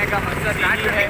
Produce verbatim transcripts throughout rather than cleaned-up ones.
करने का मकसद यही है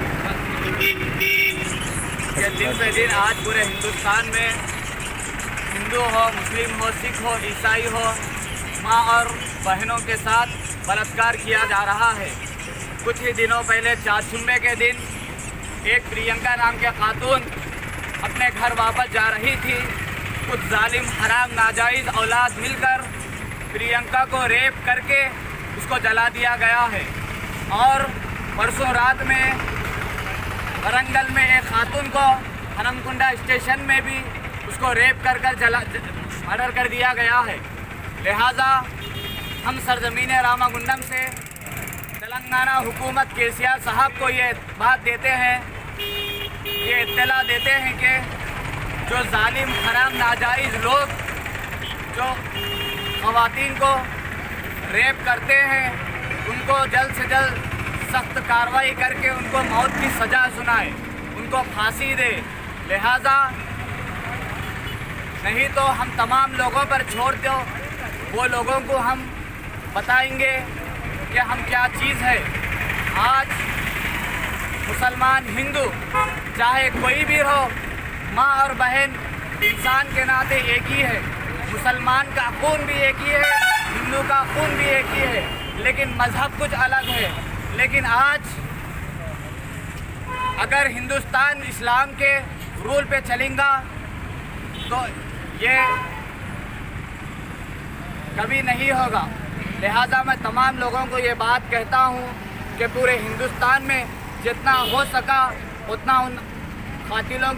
कि दिन पे दिन आज पूरे हिंदुस्तान में हिंदू हो, मुस्लिम हो, सिख हो, ईसाई हो, माँ और बहनों के साथ बलात्कार किया जा रहा है। कुछ ही दिनों पहले चारचुम्बे के दिन एक प्रियंका नाम के खातून अपने घर वापस जा रही थी। कुछ जालिम हराम नाजायज़ औलाद मिलकर प्रियंका को रेप करके उसको जला दिया गया है। और परसों रात में वरंगल में एक खातून को हनमकुंडा स्टेशन में भी उसको रेप कर कर जला मर्डर कर दिया गया है। लिहाजा हम सरजमीन रामागुंडम से तेलंगाना हुकूमत के सी आर साहब को ये बात देते हैं, ये इत्तला देते हैं कि जो जालिम हराम नाजायज़ लोग जो ख़वातीन को रेप करते हैं उनको जल्द से जल्द सख्त कार्रवाई करके उनको मौत की सज़ा सुनाए, उनको फांसी दे। लिहाजा नहीं तो हम तमाम लोगों पर छोड़ दो, वो लोगों को हम बताएंगे कि हम क्या चीज़ है। आज मुसलमान हिंदू चाहे कोई भी हो, माँ और बहन इंसान के नाते एक ही है। मुसलमान का खून भी एक ही है, हिंदू का खून भी एक ही है, लेकिन मज़हब कुछ अलग है। लेकिन आज अगर हिंदुस्तान इस्लाम के रूल पे चलेगा तो ये कभी नहीं होगा। लिहाजा मैं तमाम लोगों को ये बात कहता हूँ कि पूरे हिंदुस्तान में जितना हो सका उतना उन कातिलों